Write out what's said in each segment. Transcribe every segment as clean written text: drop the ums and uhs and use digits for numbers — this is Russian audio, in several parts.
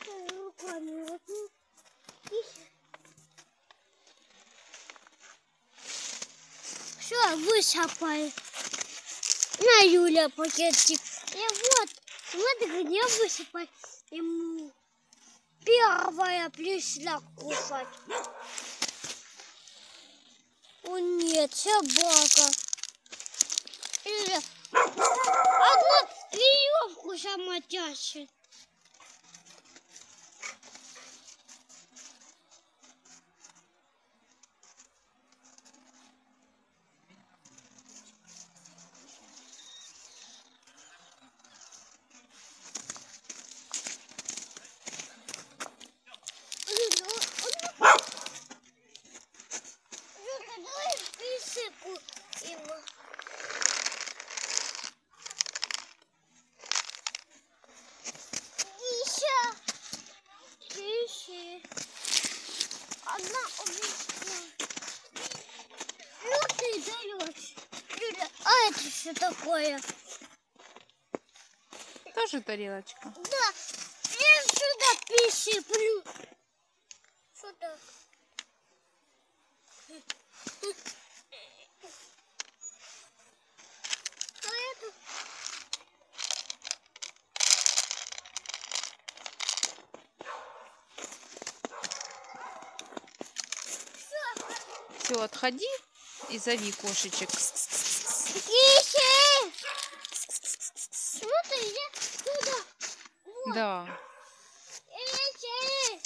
руками. Все, высыпай. На, Юля, пакетик. И вот где высыпать ему первая пришла кушать. О нет, собака. Или одна веревку сама тащит. Одна убежала. Ну ты даешь. Юля, а это что такое? Тоже тарелочка. Да, я сюда присыплю. Сюда. А это... Все, отходи и зови кошечек. Киси! Смотри, я сюда. Вот. Да. Киси!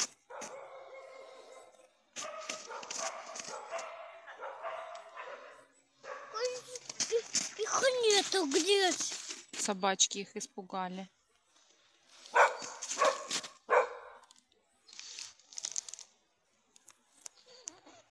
Их нету где-то. Собачки их испугали.